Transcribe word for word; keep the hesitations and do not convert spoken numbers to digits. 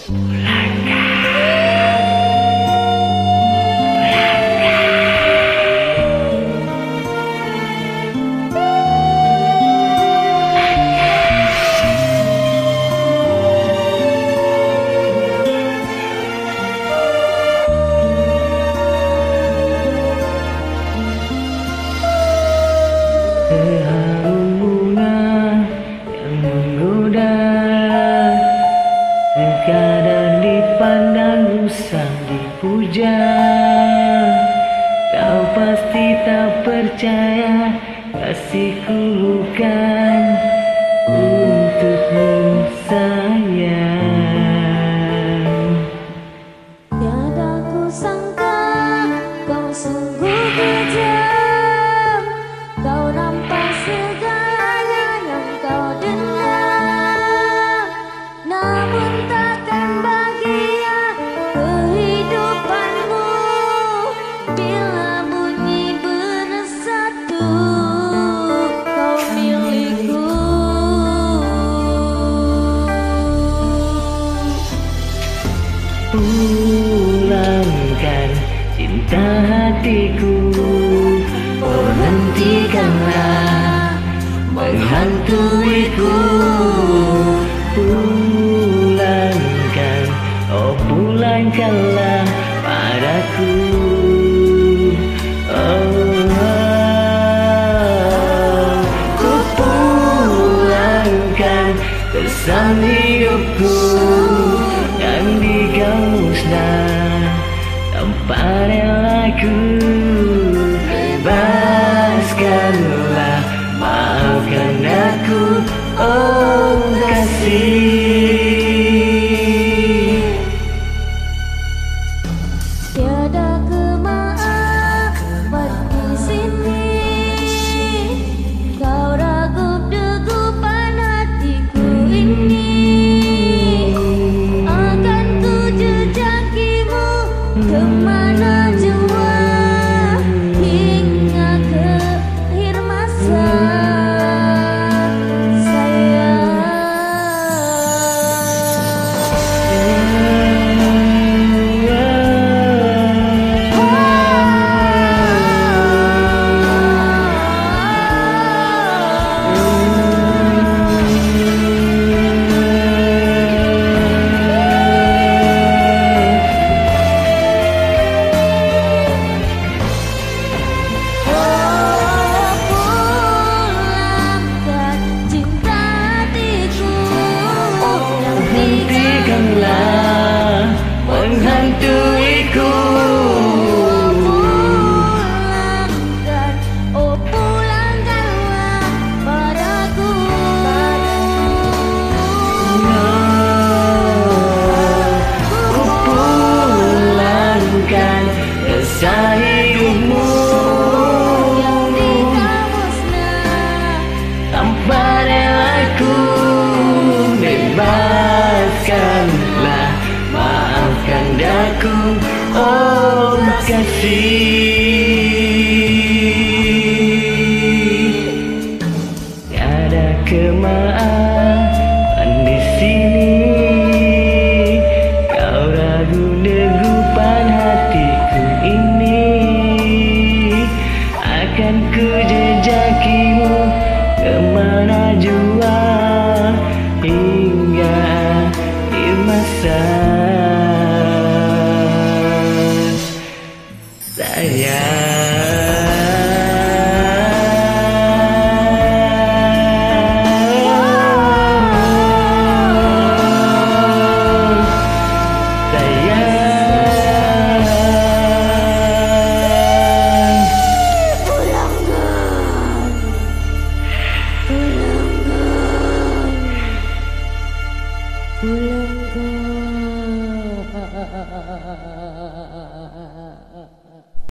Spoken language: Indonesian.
Seharum bunga yang menggoda, sekadar dipandang usah dipuja. Kau pasti tak percaya kasihku bukan untukmu sayang. Tiada ku sangka kau sungguh kejam. Kau rampas segalanya yang kau dendam. Namun takkan bahagia kehidupanmu bila bunyi bersatu kau milikku. Pulangkan cinta hatiku, oh hentikanlah menghantuiku. Pulangkan, oh pulangkanlah padaku. Oh, oh, ku pulangkan kesan hidupku yang musnah tanpa relaku. Bebaskanlah, maafkan aku, oh kasih. Tiada kemaafan di sini. Kau ragup degupan hatiku ini. Kemana jua hingga ke akhir masa Menghantuiku. Pulangkan, oh pulangkanlah padaku. Ku pulangkan kesah hidupmu Yang dikamusnah tanpa relaku. Bebaskanlah, maafkan aku, oh kasih. Tiada kemaafan di sini. Kau ragu degupan hatiku ini. Akan ku jejakimu kemana jua hingga akhir masa.